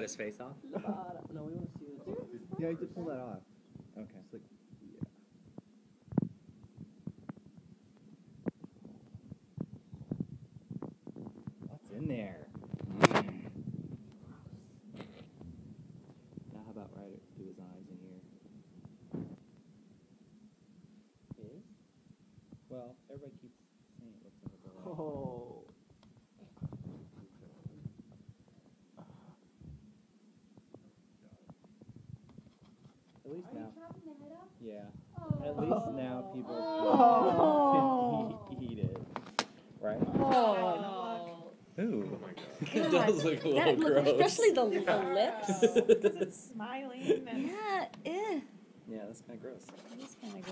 cut his face off? No, we want to see this. Yeah, you could pull that off. Okay. It's like, yeah. What's in there? Now, how about right do his eyes in here? His? Well, everybody keeps saying it looks like a bullet. Oh. At least Are you now. chopping the head off? Yeah. Oh. At least now people can eat it. Right? Oh. Ooh. It does look a little That, look, gross. especially the lips. Because it's smiling and Yeah, Yeah, that's kind of gross. It is kind of